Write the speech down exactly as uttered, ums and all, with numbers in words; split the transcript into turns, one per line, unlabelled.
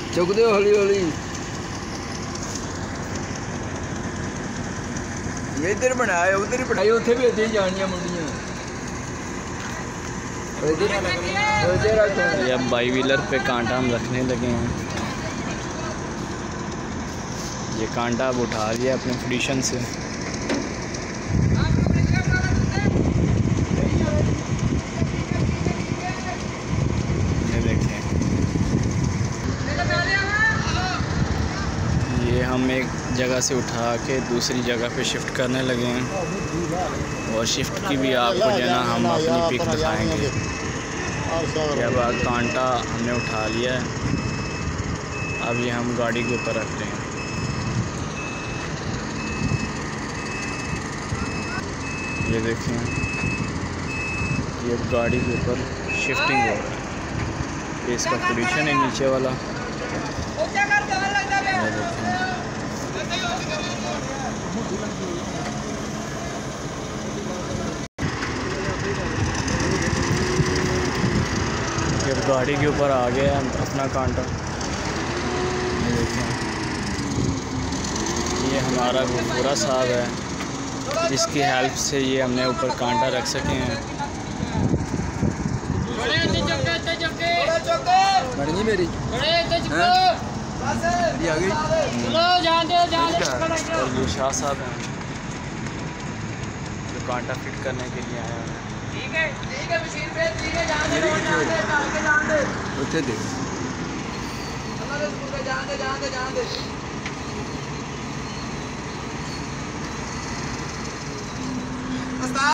चुक दो हौली हौली। इधर बनाया उधर ही बनाई, उत्थे भी इतनी जानियां मुंडियां।
ये अब बाई व्हीलर पे कांटा हम रखने लगे हैं। ये कांटा अब उठा लिया अपने पोजीशन से। ये देखें, ये हम एक जगह से उठा के दूसरी जगह पे शिफ्ट करने लगे हैं और शिफ्ट की भी आपको जो है ना हम अपनी पिक दिखाएंगे। जब कांटा हमने उठा लिया है, अब ये हम गाड़ी के ऊपर रखते हैं। ये देखें, ये गाड़ी के ऊपर शिफ्टिंग हो रहा है। ये इसका पोजीशन है नीचे वाला। ये देखें, जब गाड़ी के ऊपर आ गया अपना कांटा। ये देखें, ये हमारा पूरा साहब है, जिसकी हेल्प से ये हमने ऊपर कांटा रख सके हैं।
बढ़नी मेरी आ गई।
और ये शाह साहब हैं जो कांटा फिट करने के लिए आए हैं।
ठीक है ठीक है मशीन पे ठीक है, जान दे जान दे डाल के जान दे
उत्थे देख
हमारे स्कूल पे जान दे जान दे जान दे।